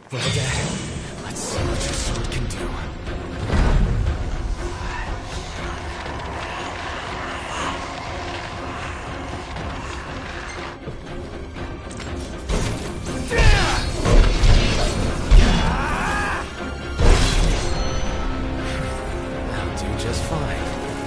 Well then, let's see what your sword can do. That'll do just fine.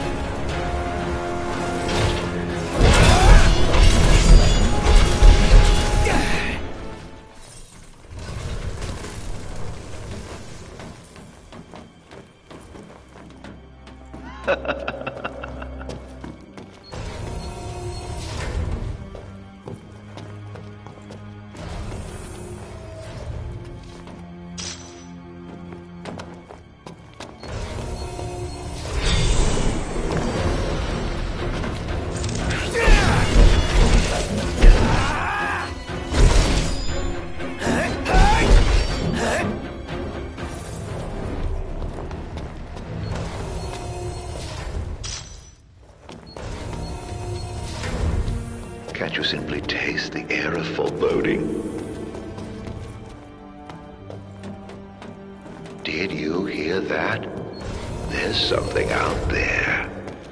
Can't you simply taste the air of foreboding? Did you hear that? There's something out there.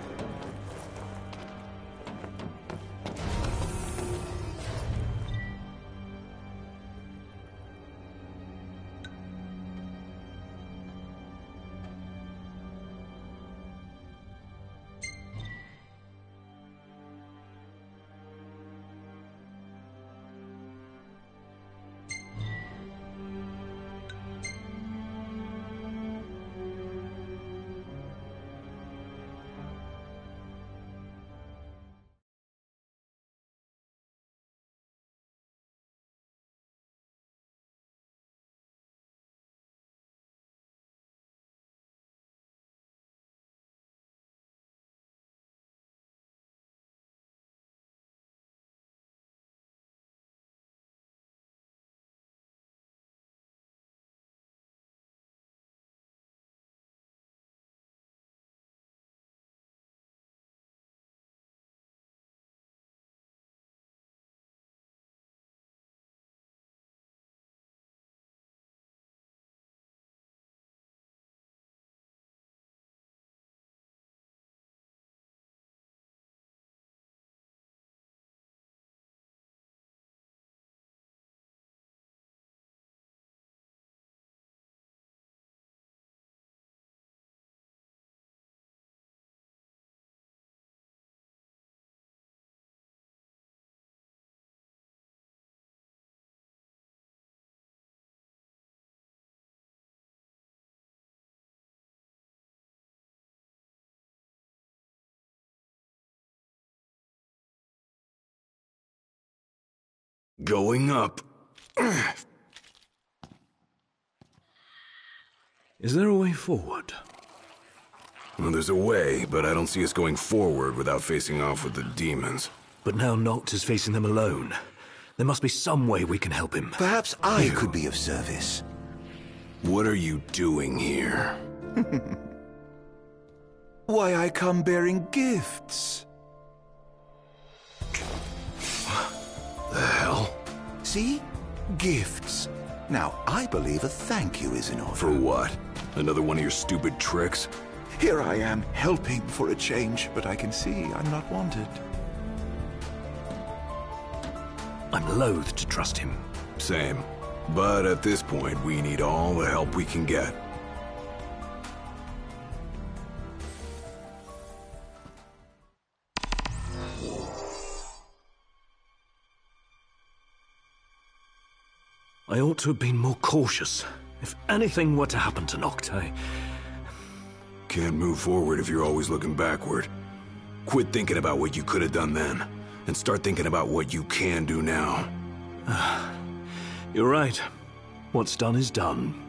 Going up. Is there a way forward? Well, there's a way, but I don't see us going forward without facing off with the demons. But now Noct is facing them alone. There must be some way we can help him. Perhaps I could be of service. What are you doing here? Why, I come bearing gifts. The hell? See? Gifts. Now, I believe a thank you is in order. For what? Another one of your stupid tricks? Here I am, helping for a change, but I can see I'm not wanted. I'm loath to trust him. Same. But at this point, we need all the help we can get. I ought to have been more cautious. If anything were to happen to Noct, I... Can't move forward if you're always looking backward. Quit thinking about what you could have done then, and start thinking about what you can do now. You're right. What's done is done.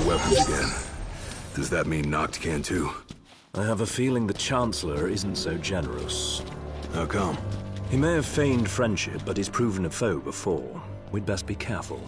weapons again. Does that mean Noct can too? I have a feeling the Chancellor isn't so generous. How come? He may have feigned friendship, but he's proven a foe before. We'd best be careful.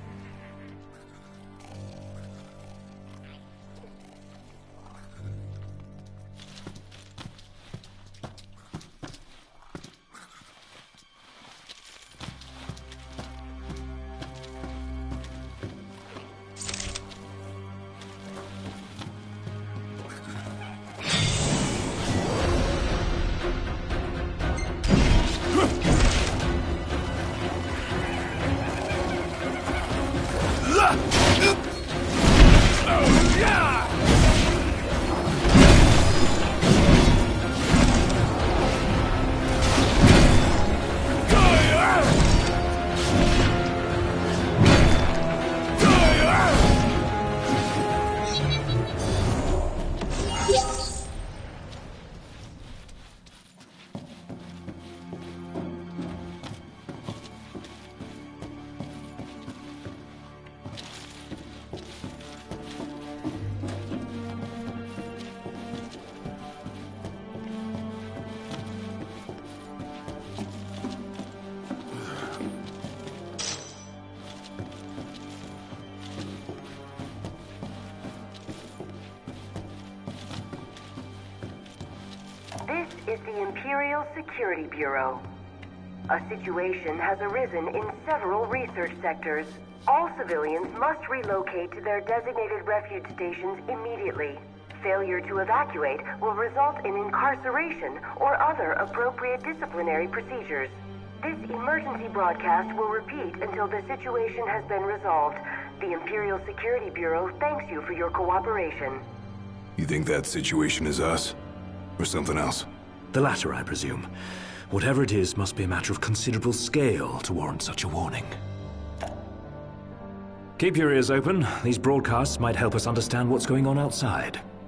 This is the Imperial Security Bureau. A situation has arisen in several research sectors. All civilians must relocate to their designated refuge stations immediately. Failure to evacuate will result in incarceration or other appropriate disciplinary procedures. This emergency broadcast will repeat until the situation has been resolved. The Imperial Security Bureau thanks you for your cooperation. You think that situation is us? Or something else? The latter, I presume. Whatever it is must be a matter of considerable scale to warrant such a warning. Keep your ears open. These broadcasts might help us understand what's going on outside.